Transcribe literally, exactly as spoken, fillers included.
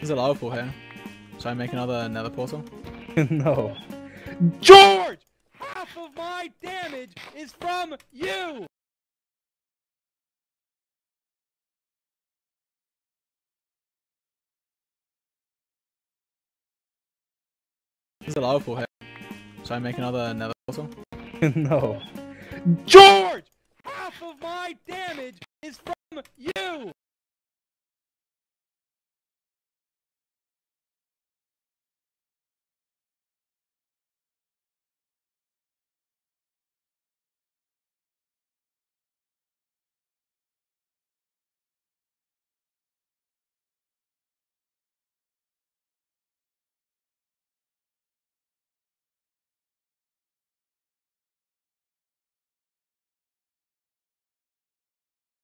Is it lawful here? Should I make another nether portal? No. George! Half of my damage is from you! Is it lawful here? Should I make another nether portal? No. George! Half of my damage is from you!